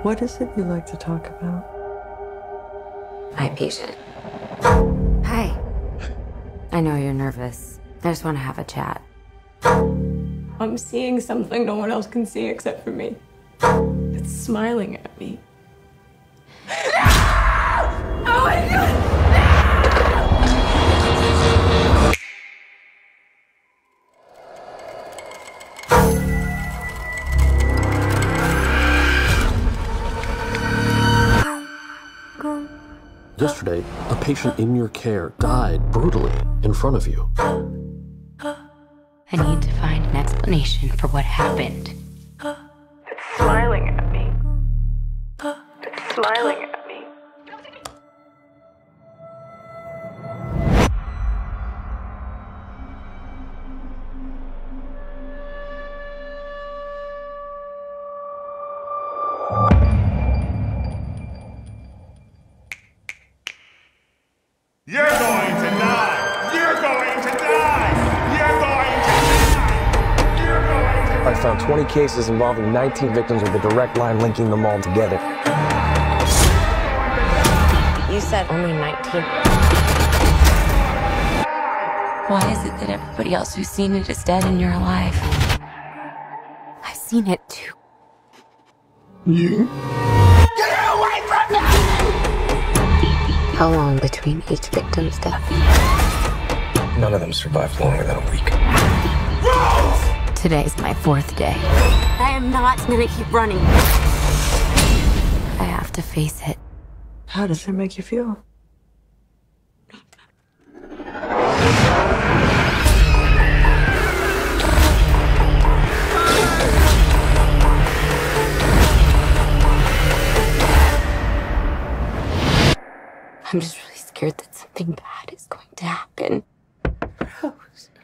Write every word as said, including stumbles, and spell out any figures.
What is it you like to talk about? My patient. Hi. I know you're nervous. I just want to have a chat. I'm seeing something no one else can see except for me. It's smiling at me. Oh my God! Yesterday, a patient in your care died brutally in front of you. I need to find an explanation for what happened. It's smiling at me. It's smiling at me. You're going to die! You're going to die! You're going to die! You're going to die! I found twenty cases involving nineteen victims with a direct line linking them all together. You said only nineteen. Why is it that everybody else who's seen it is dead and you're alive? I've seen it too. You? How long between each victim's death? None of them survived longer than a week. Today's my fourth day. I am not gonna keep running. I have to face it. How does it make you feel? I'm just really scared that something bad is going to happen. Rose.